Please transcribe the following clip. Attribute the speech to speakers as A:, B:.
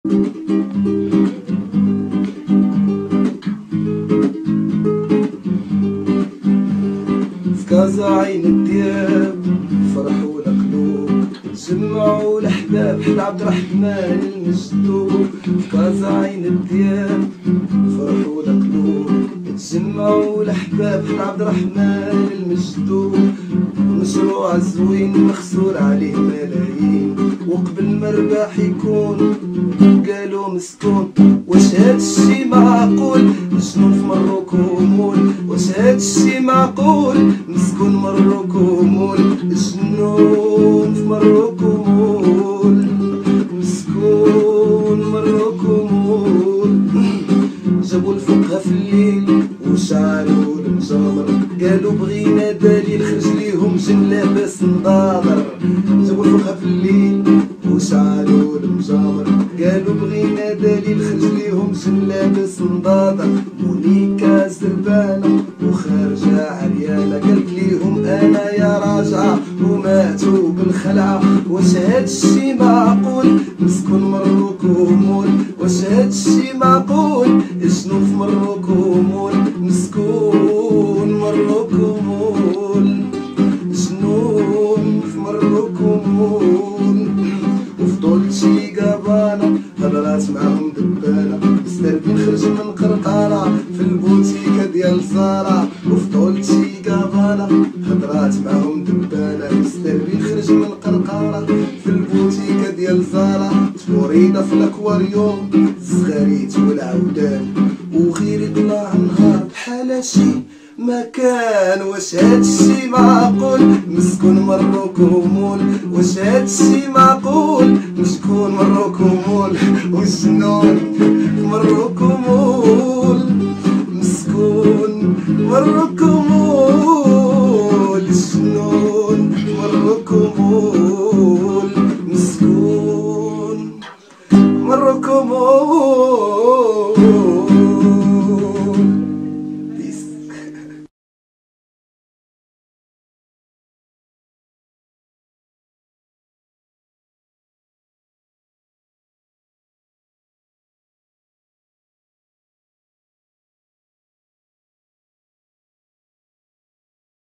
A: كازا عين الدياب فرحوا القلوب، تجمعوا الاحباب حدا عبد الرحمن المجدوب. كازا عين الدياب فرحوا القلوب، تجمعوا الاحباب حدا عبد الرحمن المجدوب. مشروع زوين مخسور عليه ملايين، وقبل ما الرباح يكون قالوا مسكون. واش هادشي معقول؟ جنون في مروكو مول. واش هادشي معقول؟ مسكون مروكو مول. جنون في مروكو مول، مسكون مروكو مول. جابوا الفقهاء في الليل وشعلوا المجامر، قالوا بغينا دليل خرج ليهم جن لاباس نضاضر. جابوا الفقهاء في الليل وشعلوا المجامر، قالوا بغينا دليل خرج ليهم جن لاباس نضاضر. مونيكا زربانة وخارجة عريانة، قالت ليهم انا يا راجعة وماتوا بالخلعة. واش هادشي معقول؟ مسكون مروكو مول. واش هادشي معقول؟ جنون في مروكو مول، مسكون مروكو مول. جنون في مروكو مول. وفضولتشي قابانا هضرات معاهم دبانة، مستربين خرج من قرقارة في البوتيكة ديال زارا. وفضولتشي قابانا هضرات معاهم دبانة، مستربين خرج من قرقارة في البوتيكة ديال زارا. تفوريدا في الاكواريوم الزغاريت والعودان، وغير يطلع نهار بحال شي مكان. واش هادشي معقول؟ مسكون مروكو مول. واش هادشي معقول؟ مسكون مروكو مول. وجنون مروكو مول، مسكون مروكو مول. جنون مروكو مول، مسكون مروكو مول.